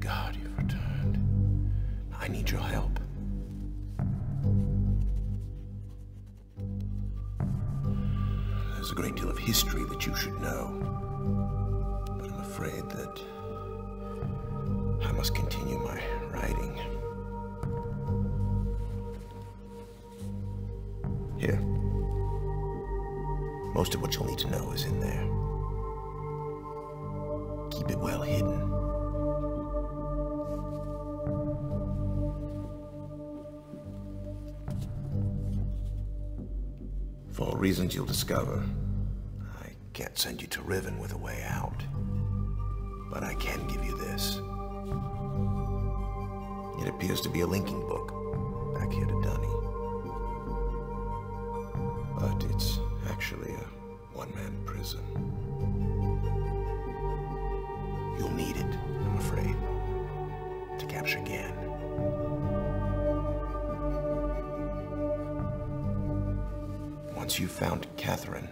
God you've returned. I need your help. There's a great deal of history that you should know, but I'm afraid that I must continue my writing. Here. Most of what you'll need to know is in there. Keep it well hidden. For reasons you'll discover, I can't send you to Riven with a way out. But I can give you this. It appears to be a linking book back here to Dunny. But it's actually a one-man prison. You'll need it, I'm afraid, to capture Gan. Once you've found Catherine,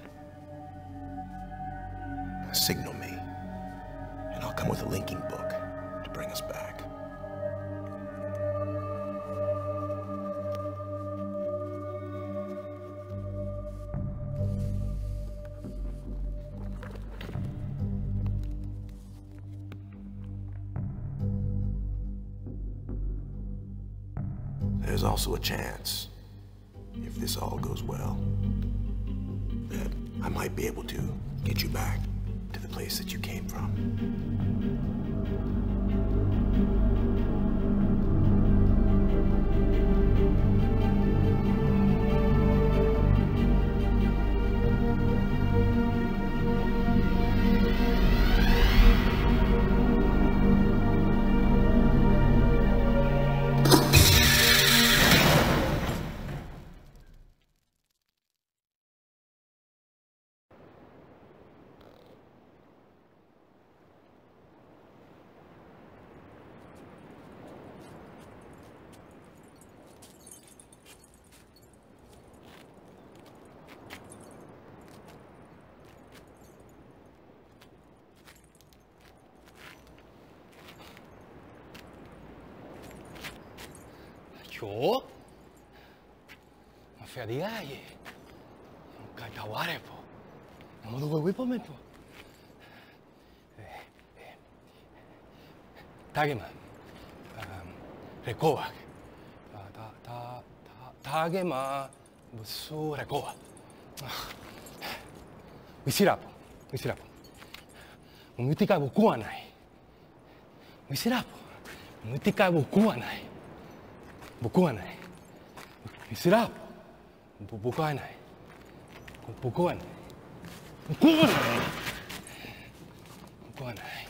signal me, and I'll come with a linking book to bring us back. There's also a chance, if this all goes well, that I might be able to get you back to the place that you came from. Yo? Ma fea di gaie. Non cagaware po. Non mo dove vuoi po me po. Tagema. Rekoa. Tagema. Busu rekoa. Wisirapo. Wisirapo. Mutika bukua nai. Wisirapo. Mutika bukua nai. Bukuan ay. Isirap. Bukuan ay. Bukuan. Bukuan ay. Bukuan ay.